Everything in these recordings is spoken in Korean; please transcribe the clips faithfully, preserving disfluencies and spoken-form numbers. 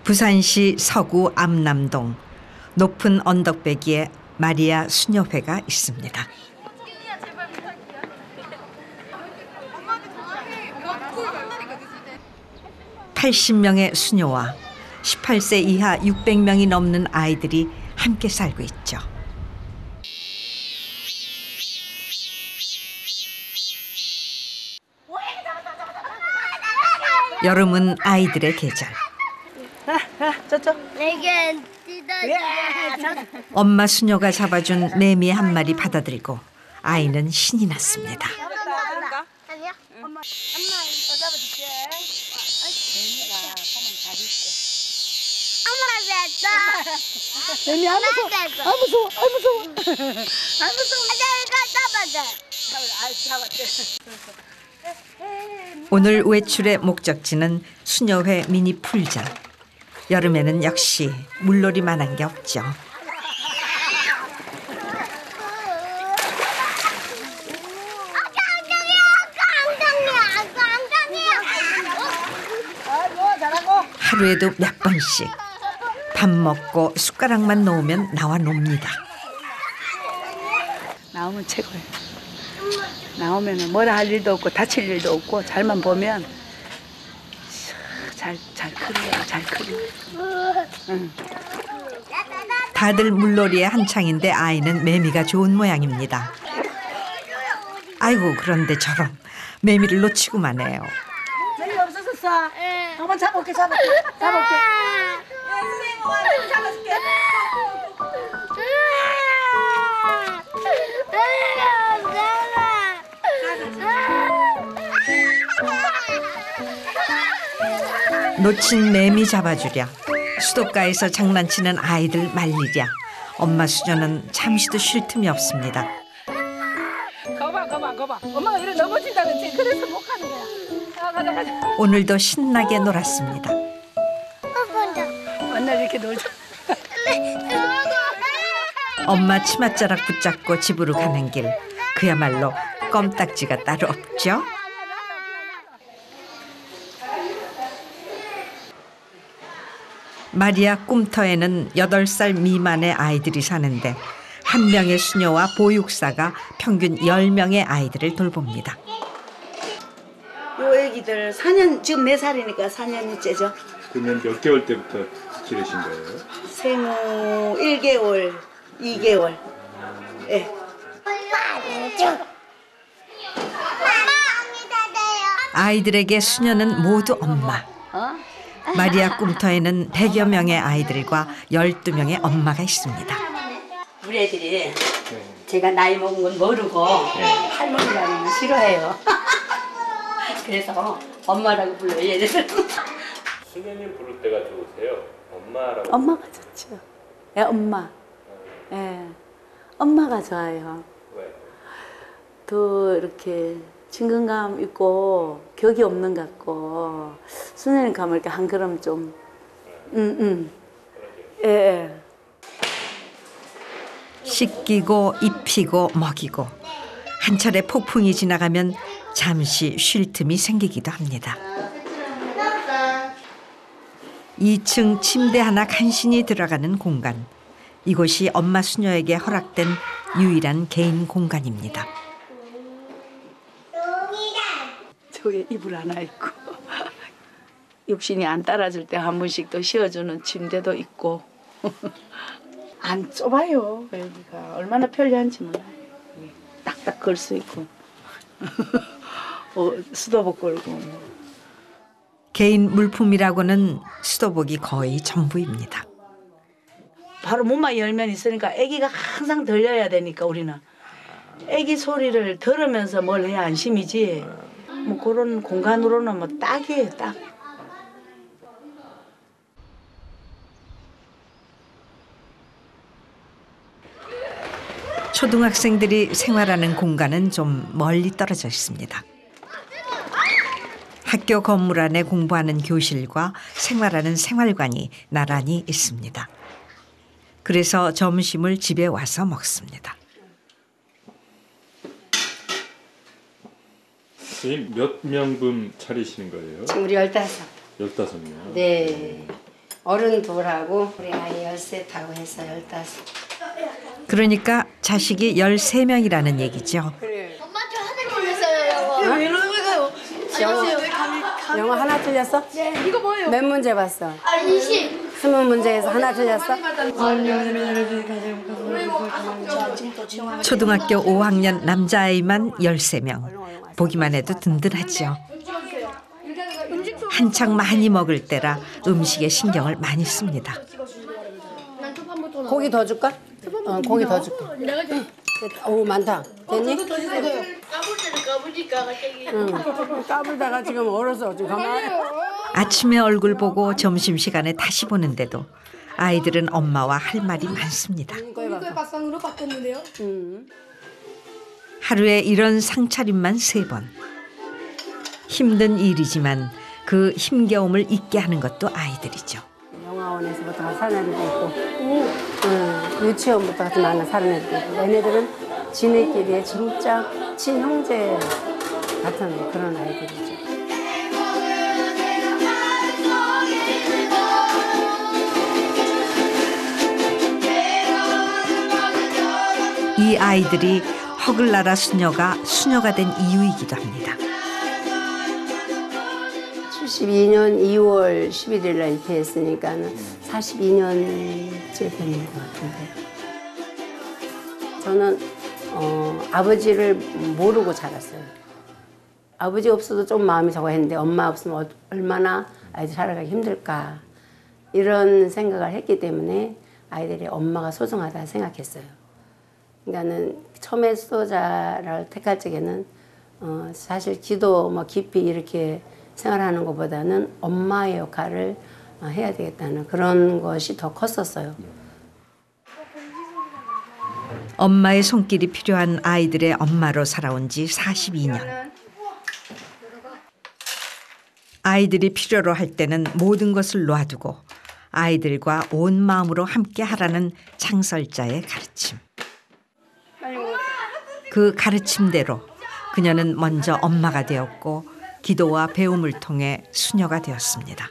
부산시 서구 암남동 높은 언덕배기에 마리아 수녀회가 있습니다. 팔십 명의 수녀와 십팔 세 이하 육백 명이 넘는 아이들이 함께 살고 있죠. 여름은 아이들의 계절. 엄마 수녀가 잡아준 매미 한 마리 받아들이고 아이는 신이 났습니다. 매미 안 무서워. 안 무서워. 안 무서워. 안 무서워. 오늘 외출의 목적지는 수녀회 미니 풀장. 여름에는 역시 물놀이만한 게 없죠. 하루에도 몇 번씩 밥 먹고 숟가락만 놓으면 나와 놉니다. 나오면 최고예요. 나오면 뭐라 할 일도 없고 다칠 일도 없고 잘만 보면 잘, 잘 크네요. 잘 크네요. 응. 다들 물놀이에 한창인데 아이는 매미가 좋은 모양입니다. 아이고 그런데 저런 매미를 놓치고만 해요. 매미 없어졌어? 응. 한번 잡아볼게 잡아볼게. 잡아볼게. 선생님 잡아줄게. 놓친 매미 잡아주랴 수도가에서 장난치는 아이들 말리랴 엄마 수녀는 잠시도 쉴 틈이 없습니다. 거봐 거봐 거봐 엄마가 이래 넘어진다는지 그래서 못 가는 거야. 아, 가자 가자. 오늘도 신나게 놀았습니다. 맨날 이렇게 놀자. 엄마 치맛자락 붙잡고 집으로 가는 길 그야말로 껌딱지가 따로 없죠. 마리아 꿈터에는 여덟 살 미만의 아이들이 사는데 한 명의 수녀와 보육사가 평균 열 명의 아이들을 돌봅니다. 요 애기들 사 년 지금 네 살이니까 사 년째죠. 그러면 몇 개월 때부터 기르신 거예요? 생후 일 개월, 이 개월. 예. 아이들에게 수녀는 모두 엄마. 어? 마리아 꿈터에는 백여 명의 아이들과 열두 명의 엄마가 있습니다. 우리 애들이 제가 나이 먹은 건 모르고 할머니라는 건 싫어해요. 그래서 엄마라고 불러요, 얘들. 수녀님 부를 때가 좋으세요? 엄마라고? 엄마가 좋죠. 예, 엄마. 예, 엄마가 좋아요. 왜? 더 이렇게 친근감 있고 격이 없는 것 같고 수녀님 가면 이렇게 한 걸음 좀 음, 음. 예, 예. 씻기고 입히고 먹이고 한 차례 폭풍이 지나가면 잠시 쉴 틈이 생기기도 합니다. 이 층 침대 하나 간신히 들어가는 공간. 이곳이 엄마 수녀에게 허락된 유일한 개인 공간입니다. 저에 이불 하나 있고 육신이 안 따라줄 때 한 번씩 또 씌워주는 침대도 있고 안 좁아요. 여기가 얼마나 편리한지 몰라요. 딱딱 걸 수 있고 어, 수도복 걸고 개인 물품이라고는 수도복이 거의 전부입니다. 바로 문만 열면 있으니까 아기가 항상 들려야 되니까 우리는 아기 소리를 들으면서 뭘 해야 안심이지. 뭐 그런 공간으로는 뭐 딱이에요, 딱. 초등학생들이 생활하는 공간은 좀 멀리 떨어져 있습니다. 학교 건물 안에 공부하는 교실과 생활하는 생활관이 나란히 있습니다. 그래서 점심을 집에 와서 먹습니다. 선생님 몇 명분 차리시는 거예요? 지금 우리 열다섯. 열다섯 명. 네. 어른 둘하고 우리 아이 열셋하고 해서 열다섯. 그러니까 자식이 열세 명이라는 얘기죠. 그래. 엄마 저 하나 틀렸어요. 왜 이러는 거예요? 영어, 영어 하나 틀렸어? 네. 이거 뭐예요? 몇 문제 봤어? 이십. 스무 문제에서 하나 틀렸어? 초등학교 오 학년 남자아이만 열세 명. 보기만 해도 든든하죠. 한창 많이 먹을 때라 음식에 신경을 많이 씁니다. 고기 더 줄까? 어, 고기 더 줄게. 오, 많다. 됐니? 까불지는 까불니까 갑자기. 응. 까불다가 지금 얼어서 지금 가만히. 아침에 얼굴 보고 점심시간에 다시 보는데도 아이들은 엄마와 할 말이 많습니다. 이거의 밥상으로 바뀌었는데요. 응. 하루에 이런 상차림만 세 번. 힘든 일이지만 그 힘겨움을 잊게 하는 것도 아이들이죠. 영화원에서부터 사는 애들도 있고, 응. 유치원부터 같이 만나 사는 애들도 있고, 얘네들은 지네끼리 진짜 친형제 같은 그런 아이들이죠. 이 아이들이 허글나라 수녀가 수녀가 된 이유이기도 합니다. 칠십이 년 이월 십일일 날 입회했으니까 사십이 년째 되는 것 같은데. 저는 어, 아버지를 모르고 자랐어요. 아버지 없어도 좀 마음이 저거 했는데 엄마 없으면 얼마나 아이들 살아가기 힘들까 이런 생각을 했기 때문에 아이들이 엄마가 소중하다 생각했어요. 그러니까는 처음에 수도자를 택할 적에는 어, 사실 기도 뭐 깊이 이렇게 생활하는 것보다는 엄마의 역할을 어, 해야 되겠다는 그런 것이 더 컸었어요. 엄마의 손길이 필요한 아이들의 엄마로 살아온 지 사십이 년. 아이들이 필요로 할 때는 모든 것을 놔두고 아이들과 온 마음으로 함께 하라는 창설자의 가르침. 그 가르침대로 그녀는 먼저 엄마가 되었고 기도와 배움을 통해 수녀가 되었습니다.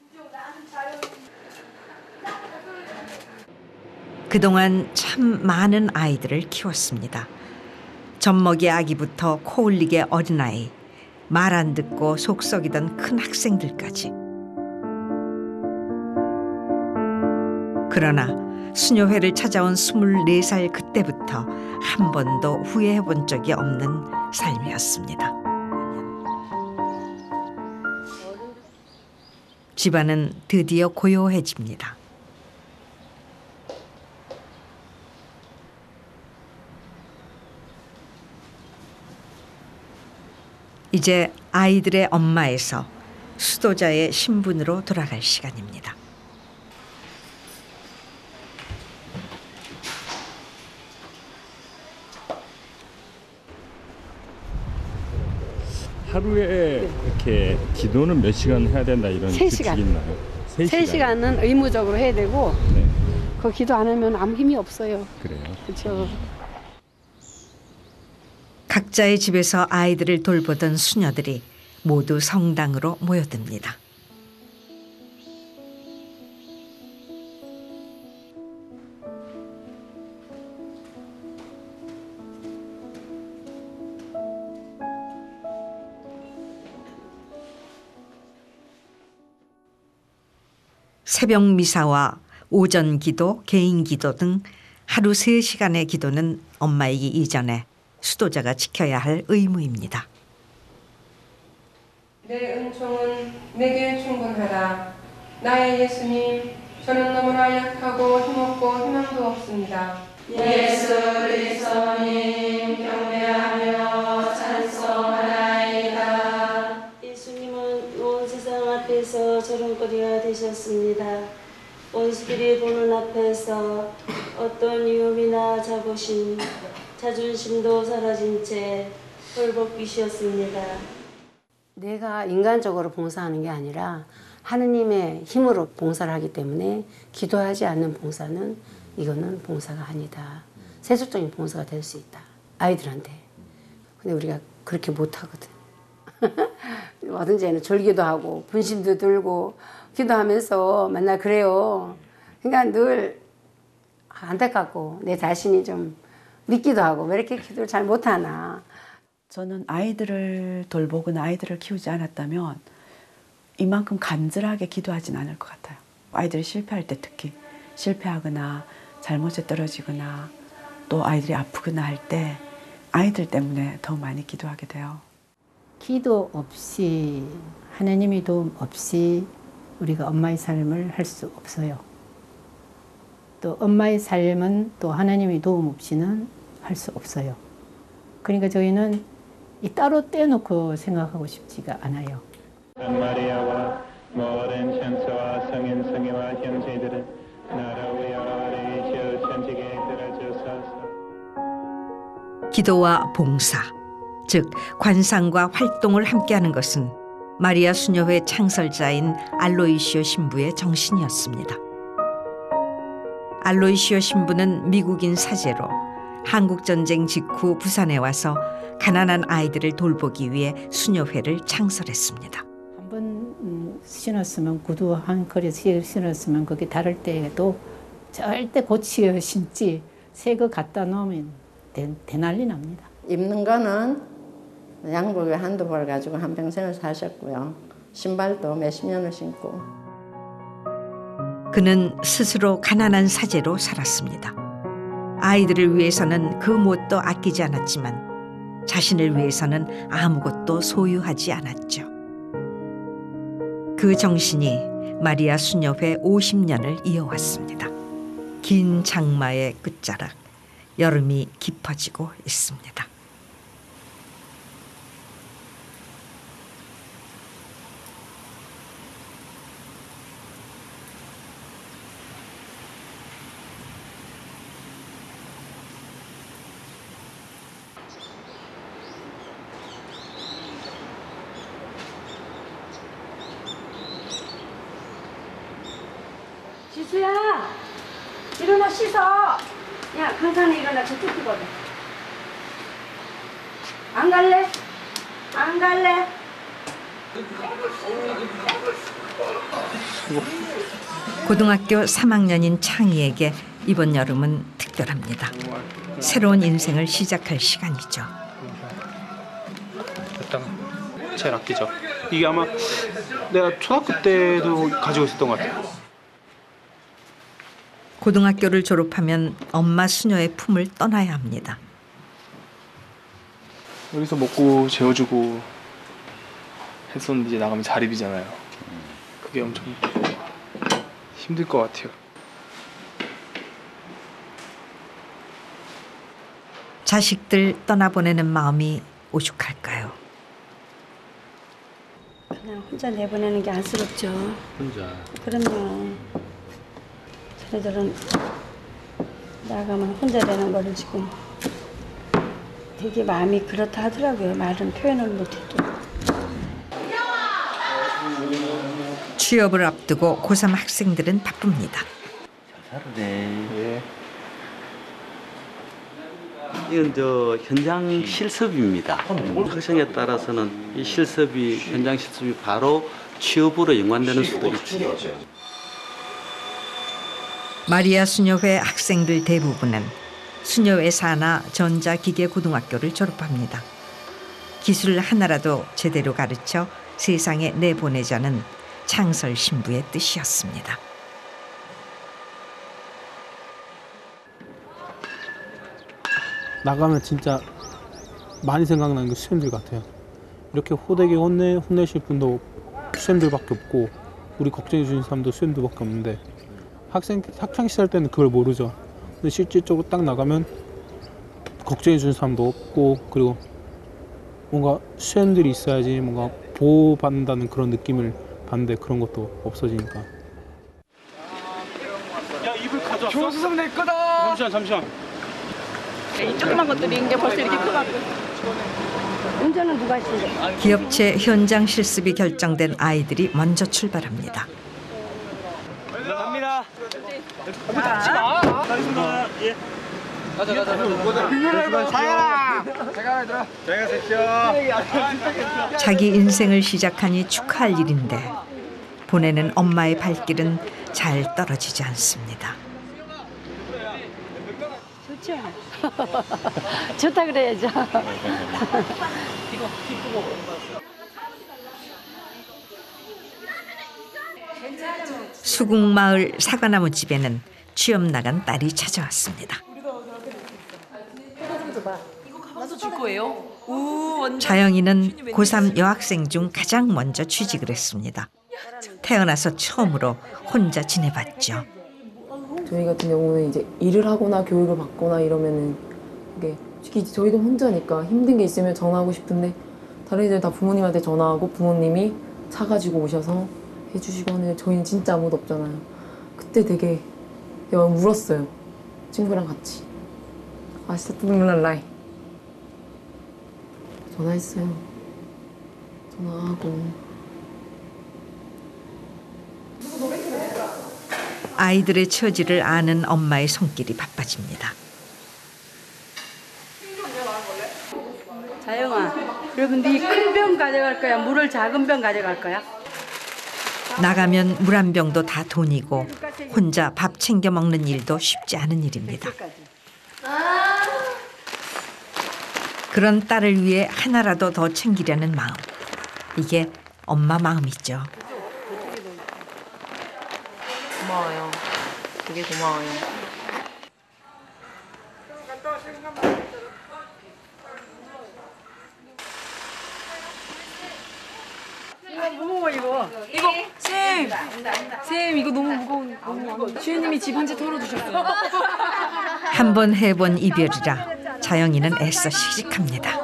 그동안 참 많은 아이들을 키웠습니다. 젖먹이 아기부터 코 흘리게 어린아이, 말 안 듣고 속 썩이던 큰 학생들까지. 그러나 수녀회를 찾아온 스물네 살 그때부터 한 번도 후회해 본 적이 없는 삶이었습니다. 집안은 드디어 고요해집니다. 이제 아이들의 엄마에서 수도자의 신분으로 돌아갈 시간입니다. 하루에 이렇게 기도는 몇 시간 해야 된다 이런 세 시간. 규칙이 있나요? 세 세 시간은 의무적으로 해야 되고 네. 그 기도 안 하면 아무 힘이 없어요. 그래요. 그렇죠. 각자의 집에서 아이들을 돌보던 수녀들이 모두 성당으로 모여듭니다. 새벽 미사와 오전 기도, 개인 기도 등 하루 세 시간의 기도는 엄마이기 이전에 수도자가 지켜야 할 의무입니다. 내 은총은 내게 충분하다. 나의 예수님, 저는 너무나 약하고 힘없고 희망도 없습니다. 예수 그리스도님 경배하며 찬송하나이다. 예수님은 온 세상 앞에서 조롱거리가 되셨습니다. 원수들이 보는 앞에서 어떤 위험이나 자부심, 자존심도 사라진 채 헐벗기셨습니다. 내가 인간적으로 봉사하는 게 아니라 하느님의 힘으로 봉사를 하기 때문에 기도하지 않는 봉사는 이거는 봉사가 아니다. 세속적인 봉사가 될 수 있다. 아이들한테. 근데 우리가 그렇게 못하거든. 뭐든지 애는 졸기도 하고 분심도 들고 기도하면서 맨날 그래요. 그러니까 늘 안타깝고 내 자신이 좀 믿기도 하고 왜 이렇게 기도를 잘 못하나. 저는 아이들을 돌보거나 아이들을 키우지 않았다면 이만큼 간절하게 기도하진 않을 것 같아요. 아이들이 실패할 때 특히 실패하거나 잘못에 떨어지거나 또 아이들이 아프거나 할 때 아이들 때문에 더 많이 기도하게 돼요. 기도 없이 하나님의 도움 없이 우리가 엄마의 삶을 할 수 없어요. 또 엄마의 삶은 또 하나님의 도움 없이는 할 수 없어요. 그러니까 저희는 이 따로 떼놓고 생각하고 싶지가 않아요. 마리아와 모든 천사와 성인 성녀와 형제들은 나를 위하여 천지에 들어주소서. 기도와 봉사, 즉 관상과 활동을 함께하는 것은 마리아 수녀회 창설자인 알로이시오 신부의 정신이었습니다. 알로이시오 신부는 미국인 사제로 한국전쟁 직후 부산에 와서 가난한 아이들을 돌보기 위해 수녀회를 창설했습니다. 한번 음, 신었으면 구두 한 컬에 신었으면 그게 다를 때에도 절대 고치어 신지 새 거 갖다 놓으면 대, 대난리 납니다. 입는 거는 양복을 한두 벌 가지고 한평생을 사셨고요. 신발도 몇십 년을 신고. 그는 스스로 가난한 사제로 살았습니다. 아이들을 위해서는 그 뭣도 아끼지 않았지만 자신을 위해서는 아무것도 소유하지 않았죠. 그 정신이 마리아 수녀회 오십 년을 이어왔습니다. 긴 장마의 끝자락, 여름이 깊어지고 있습니다. 지수야, 일어나 씻어. 야, 강산에 일어나 저쪽 피거든. 안 갈래? 안 갈래? 고등학교 삼 학년인 창희에게 이번 여름은 특별합니다. 새로운 인생을 시작할 시간이죠. 일단 제일 아끼죠. 이게 아마 내가 초등학교 때도 가지고 있었던 것 같아요. 고등학교를 졸업하면 엄마 수녀의 품을 떠나야 합니다. 여기서 먹고 재워주고 했었는데 이제 나가면 자립이잖아요. 그게 엄청 힘들 것 같아요. 자식들 떠나보내는 마음이 오죽할까요? 그냥 혼자 내보내는 게 안쓰럽죠. 혼자. 그럼요. 저희들은 나가면 혼자 되는 거를 지금 되게 마음이 그렇다 하더라고요. 말은 표현을 못해도. 취업을 앞두고 고삼 학생들은 바쁩니다. 잘 살았네. 예. 이건 저 현장 실습입니다. 학생에 따라서는 이 실습이 현장 실습이 바로 취업으로 연관되는 수도 있죠. 마리아 수녀회 학생들 대부분은 수녀회 산하 전자기계고등학교를 졸업합니다. 기술 하나라도 제대로 가르쳐 세상에 내보내자는 창설 신부의 뜻이었습니다. 나가면 진짜 많이 생각나는 게 수험들 같아요. 이렇게 호되게 혼내, 혼내실 분도 수험들밖에 없고 우리 걱정해 주신 사람도 수험들밖에 없는데 학생, 학창시절 때는 그걸 모르죠. 근데 실질적으로 딱 나가면 걱정해 주는 사람도 없고 그리고 뭔가 수험들이 있어야지 뭔가 보호받는다는 그런 느낌을 받는데 그런 것도 없어지니까. 야, 이불 가져왔어? 교수선 내 거다! 잠시만, 잠시만. 이 조그만 것들이 이제 벌써 이렇게 커가지고. 운전은 누가 했는데? 기업체 현장 실습이 결정된 아이들이 먼저 출발합니다. 갑니다. 잡지 마. 가겠습니다. 예. 가자, 가자, 가자. 자야라. 제가 얘들아. 제가 셋이요. 자기 인생을 시작하니 축하할 일인데 보내는 엄마의 발길은 잘 떨어지지 않습니다. 좋죠. 좋다 그래야죠. 수국마을 사과나무 집에는 취업 나간 딸이 찾아왔습니다. 나도 줄 거예요. 우, 완전. 자영이는 고삼 여학생 중 가장 먼저 취직을 했습니다. 태어나서 처음으로 혼자 지내봤죠. 저희 같은 경우는 이제 일을 하거나 교육을 받거나 이러면은 이게 솔직히 저희도 혼자니까 힘든 게 있으면 전화하고 싶은데 다른 애들 다 부모님한테 전화하고 부모님이 차 가지고 오셔서 해주시고 하는데 저희는 진짜 아무도 없잖아요. 그때 되게 영 울었어요. 친구랑 같이. 아시다시피 라이 전화했어요. 전화하고. 아이들의 처지를 아는 엄마의 손길이 바빠집니다. 자영아, 그러면 네 큰 병 가져갈 거야? 물을 작은 병 가져갈 거야? 나가면 물 한 병도 다 돈이고 혼자 밥 챙겨 먹는 일도 쉽지 않은 일입니다. 그런 딸을 위해 하나라도 더 챙기려는 마음. 이게 엄마 마음이죠. 고마워요. 되게 고마워요. 이거 무거워 이거. 이거 쌤, 쌤 이거 너무 무거운. 너무 주연님이 집 한 채 털어주셨어요. 한 번 해본 이별이라 자영이는 애써 시식합니다.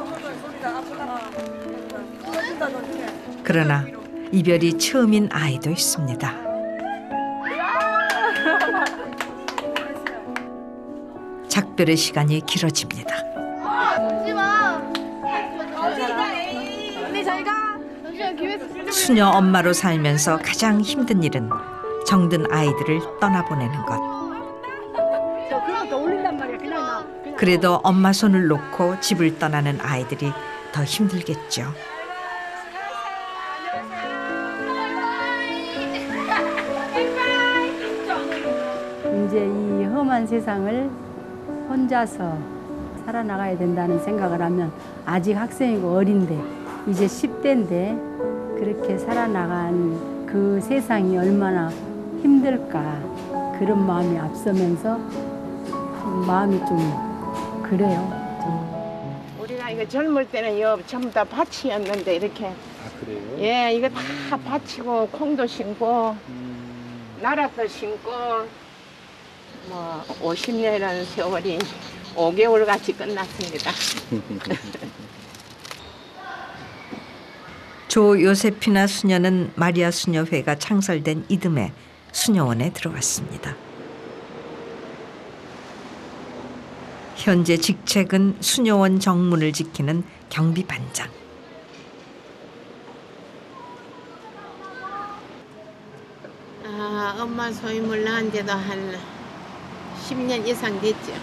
그러나 이별이 처음인 아이도 있습니다. 작별의 시간이 길어집니다. 오지 마. 언니 잘 가. 수녀 엄마로 살면서 가장 힘든 일은 정든 아이들을 떠나보내는 것. 저 그런 거 올린단 말이야. 그냥 나. 그냥. 그래도 엄마 손을 놓고 집을 떠나는 아이들이 더 힘들겠죠. 이제 이 험한 세상을 혼자서 살아나가야 된다는 생각을 하면 아직 학생이고 어린데 이제 십 대인데 그렇게 살아나간 그 세상이 얼마나 힘들까 그런 마음이 앞서면서 마음이 좀 그래요. 좀. 우리가 이거 젊을 때는 여 전부 다 밭이었는데 이렇게 아 그래요? 예 이거 다 밭이고 콩도 심고 나랏도 심고 뭐 오십 년이라는 세월이 오 개월 같이 끝났습니다. 조 요세피나 수녀는 마리아 수녀회가 창설된 이듬해 수녀원에 들어왔습니다. 현재 직책은 수녀원 정문을 지키는 경비반장. 아, 엄마 소임을 낳은 지도 한 십 년 이상 됐죠.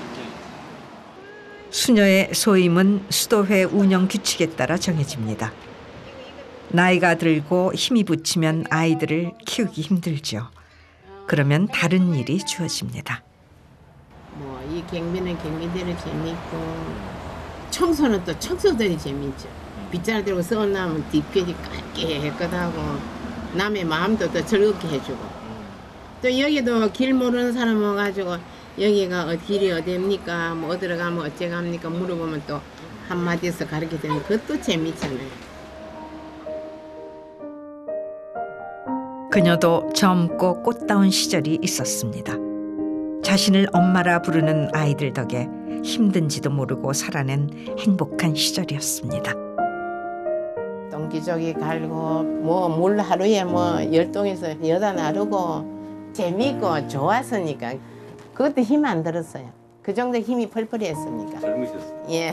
수녀의 소임은 수도회 운영 규칙에 따라 정해집니다. 나이가 들고 힘이 붙이면 아이들을 키우기 힘들죠. 그러면 다른 일이 주어집니다. 뭐 이 경비는 경비대로 재밌고 청소는 또 청소들이 재밌죠. 빗자루 들고 써나면 뒷편이 깔끔하고 남의 마음도 더 즐겁게 해주고 또 여기도 길 모르는 사람 와가지고 여기가 어, 길이 어디입니까? 뭐 어디로 가면 어째 갑니까? 물어보면 또 한마디에서 가르쳐주면 그것도 재밌잖아요. 그녀도 젊고 꽃다운 시절이 있었습니다. 자신을 엄마라 부르는 아이들 덕에 힘든지도 모르고 살아낸 행복한 시절이었습니다. 똥기저귀 갈고 뭐 물 하루에 뭐 열동에서 여다 나르고 재미있고 좋았으니까 그것도 힘 안 들었어요. 그 정도 힘이 펄펄 했으니까. 젊으셨어요. 예.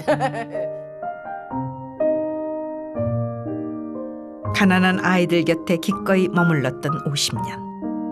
가난한 아이들 곁에 기꺼이 머물렀던 오십 년.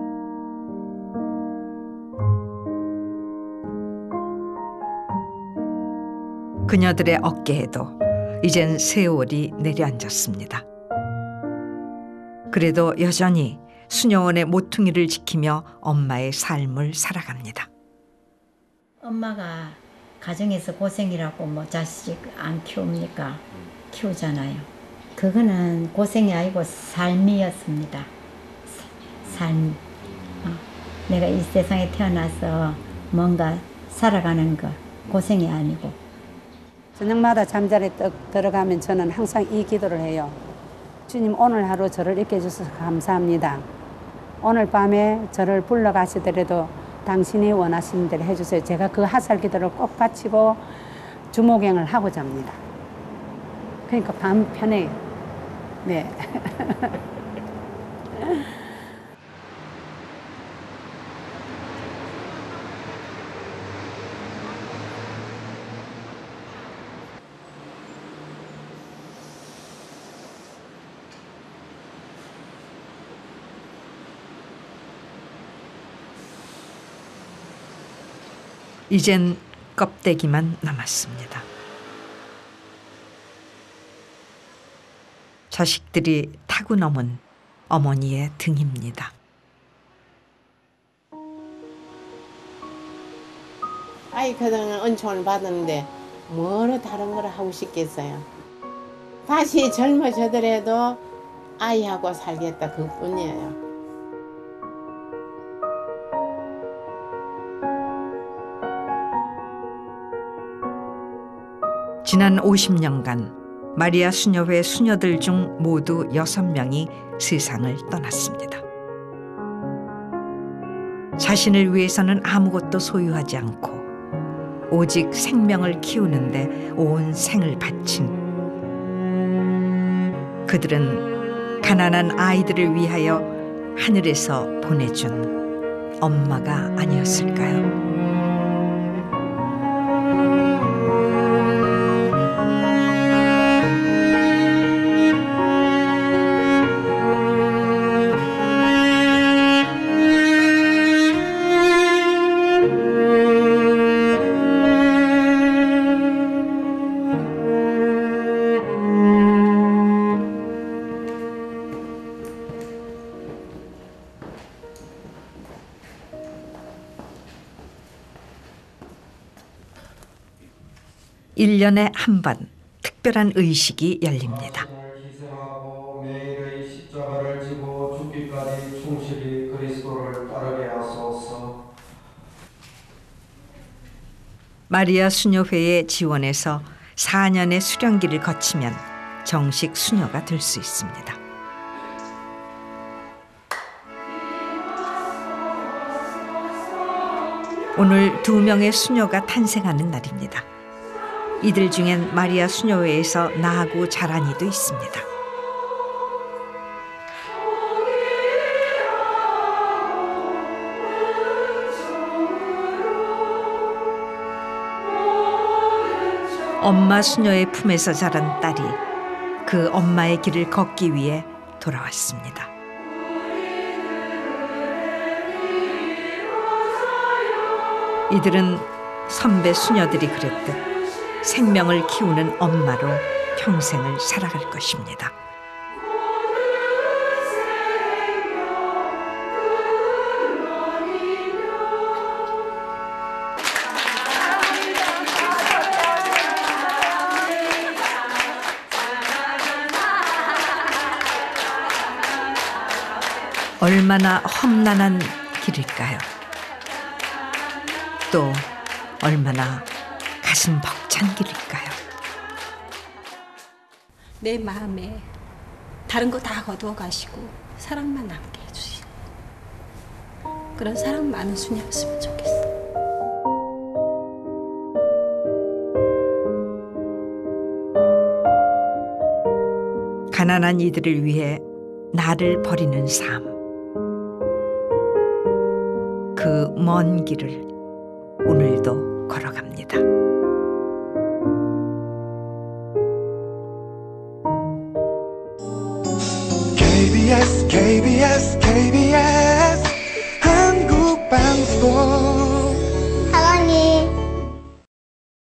그녀들의 어깨에도 이젠 세월이 내려앉았습니다. 그래도 여전히 수녀원의 모퉁이를 지키며 엄마의 삶을 살아갑니다. 엄마가 가정에서 고생이라고 뭐 자식 안 키웁니까? 키우잖아요. 그거는 고생이 아니고 삶이었습니다. 삶. 어. 내가 이 세상에 태어나서 뭔가 살아가는 거 고생이 아니고. 저녁마다 잠자리에 떡 들어가면 저는 항상 이 기도를 해요. 주님, 오늘 하루 저를 있게 해주셔서 감사합니다. 오늘 밤에 저를 불러가시더라도 당신이 원하시는 대로 해주세요. 제가 그 하살 기도를 꼭 바치고 주목행을 하고 잡니다. 그러니까 밤 편해요. 네. 이젠 껍데기만 남았습니다. 자식들이 타고 넘은 어머니의 등입니다. 아이 그동안 은총을 받았는데 뭐로 다른 걸 하고 싶겠어요. 다시 젊어지더라도 아이하고 살겠다 그뿐이에요. 지난 오십 년간 마리아 수녀회 수녀들 중 모두 여섯 명이 세상을 떠났습니다. 자신을 위해서는 아무것도 소유하지 않고 오직 생명을 키우는데 온 생을 바친 그들은 가난한 아이들을 위하여 하늘에서 보내준 엄마가 아니었을까요? 일 년에 한 번 특별한 의식이 열립니다. 매일의 십자가를 지고 죽기까지 충실히 그리스도를 따르게 하소서. 마리아 수녀회의 지원에서 사 년의 수련기를 거치면 정식 수녀가 될 수 있습니다. 오늘 두 명의 수녀가 탄생하는 날입니다. 이들 중엔 마리아 수녀회에서 나하고 자란 이도 있습니다. 엄마 수녀의 품에서 자란 딸이 그 엄마의 길을 걷기 위해 돌아왔습니다. 이들은 선배 수녀들이 그랬듯 생명을 키우는 엄마로 평생을 살아갈 것입니다. 얼마나 험난한 길일까요? 또 얼마나 가슴 벅찬 길일까요? 내 마음에 다른 거 다 거두어 가시고 사랑만 남게 해주시고 그런 사랑 많은 수녀였으면 좋겠어. 가난한 이들을 위해 나를 버리는 삶. 그 먼 길을 오늘도 걸어갑니다. 케이비에스 케이비에스 케이비에스 한국방송